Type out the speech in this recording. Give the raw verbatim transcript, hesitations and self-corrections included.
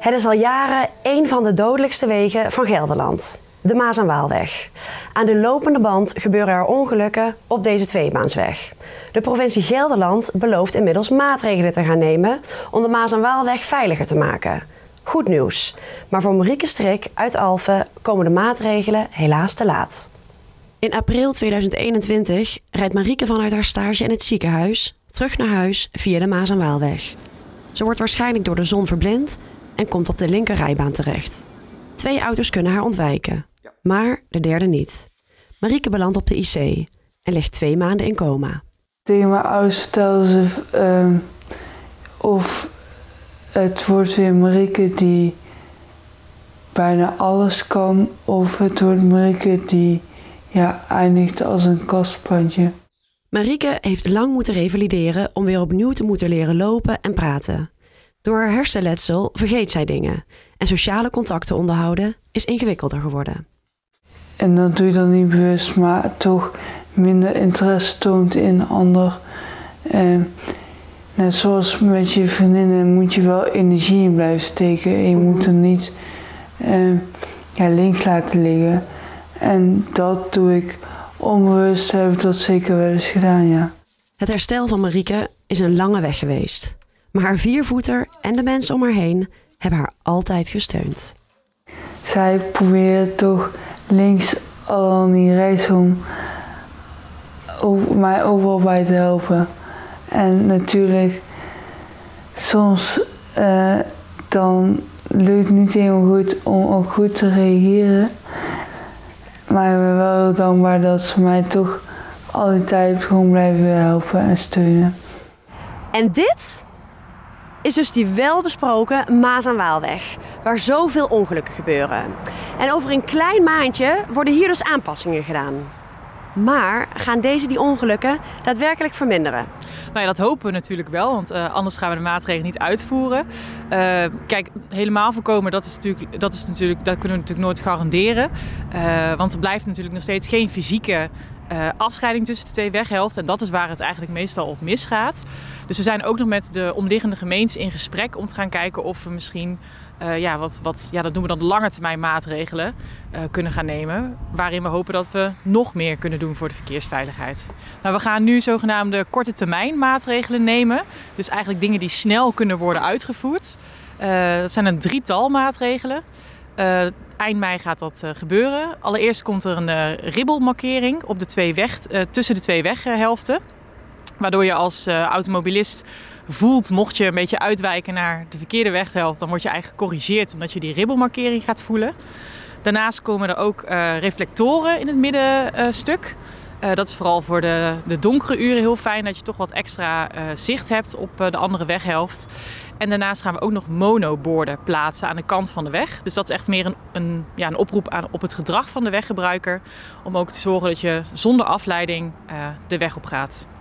Het is al jaren één van de dodelijkste wegen van Gelderland. De Maas en Waalweg. Aan de lopende band gebeuren er ongelukken op deze tweebaansweg. De provincie Gelderland belooft inmiddels maatregelen te gaan nemen om de Maas en Waalweg veiliger te maken. Goed nieuws. Maar voor Marieke Strik uit Alphen komen de maatregelen helaas te laat. In april tweeduizend eenentwintig rijdt Marieke vanuit haar stage in het ziekenhuis terug naar huis via de Maas en Waalweg. Ze wordt waarschijnlijk door de zon verblind en komt op de linkerrijbaan terecht. Twee auto's kunnen haar ontwijken, maar de derde niet. Marieke belandt op de I C en ligt twee maanden in coma. Tegen mijn ouders vertelden ze uh, of het wordt weer Marieke die bijna alles kan, of het wordt Marieke die ja, eindigt als een kastplantje. Marieke heeft lang moeten revalideren om weer opnieuw te moeten leren lopen en praten. Door haar hersenletsel vergeet zij dingen en sociale contacten onderhouden is ingewikkelder geworden. En dat doe je dan niet bewust, maar toch minder interesse toont in een ander. Eh, net zoals met je vriendinnen moet je wel energie in blijven steken. En je moet er niet eh, ja, links laten liggen. En dat doe ik onbewust, heb ik dat zeker wel eens gedaan, ja. Het herstel van Marieke is een lange weg geweest. Maar haar viervoeter en de mensen om haar heen hebben haar altijd gesteund. Zij probeert toch links al die reis om mij overal bij te helpen. En natuurlijk, soms uh, dan lukt het niet helemaal goed om ook goed te reageren. Maar ik ben wel heel dankbaar dat ze mij toch al die tijd gewoon blijven helpen en steunen. En dit is dus die welbesproken Maas en Waalweg, waar zoveel ongelukken gebeuren. En over een klein maandje worden hier dus aanpassingen gedaan. Maar gaan deze die ongelukken daadwerkelijk verminderen? Nou ja, dat hopen we natuurlijk wel, want uh, anders gaan we de maatregelen niet uitvoeren. Uh, kijk, helemaal voorkomen, dat, is natuurlijk, dat, is natuurlijk, dat kunnen we natuurlijk nooit garanderen. Uh, want er blijft natuurlijk nog steeds geen fysieke Uh, afscheiding tussen de twee weghelften. En dat is waar het eigenlijk meestal op misgaat. Dus we zijn ook nog met de omliggende gemeentes in gesprek om te gaan kijken of we misschien uh, ja, wat, wat, ja, dat noemen we dan lange termijn maatregelen uh, kunnen gaan nemen. Waarin we hopen dat we nog meer kunnen doen voor de verkeersveiligheid. Nou, we gaan nu zogenaamde korte termijn maatregelen nemen. Dus eigenlijk dingen die snel kunnen worden uitgevoerd. Uh, dat zijn een drietal maatregelen. Uh, eind mei gaat dat uh, gebeuren. Allereerst komt er een uh, ribbelmarkering op de twee weg, uh, tussen de twee weghelften. Waardoor je als uh, automobilist voelt, mocht je een beetje uitwijken naar de verkeerde weghelft, dan word je eigenlijk gecorrigeerd omdat je die ribbelmarkering gaat voelen. Daarnaast komen er ook uh, reflectoren in het middenstuk. Uh, dat is vooral voor de, de donkere uren heel fijn, dat je toch wat extra uh, zicht hebt op uh, de andere weghelft. En daarnaast gaan we ook nog monoborden plaatsen aan de kant van de weg. Dus dat is echt meer een, een, ja, een oproep aan, op het gedrag van de weggebruiker. Om ook te zorgen dat je zonder afleiding uh, de weg op gaat.